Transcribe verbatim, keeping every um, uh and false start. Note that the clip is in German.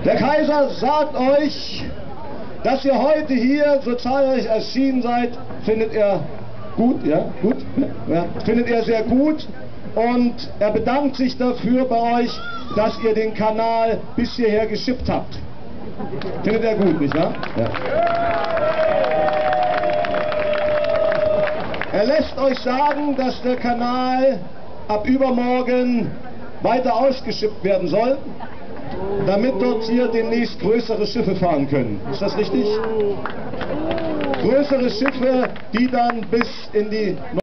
Der Kaiser sagt euch, dass ihr heute hier so zahlreich erschienen seid, findet er gut, ja, gut, ja, findet er sehr gut, und er bedankt sich dafür bei euch, dass ihr den Kanal bis hierher geschippt habt. Findet er gut, nicht wahr? Ja. Er lässt euch sagen, dass der Kanal ab übermorgen weiter ausgeschippt werden soll, damit dort hier demnächst größere Schiffe fahren können. Ist das richtig? Größere Schiffe, die dann bis in die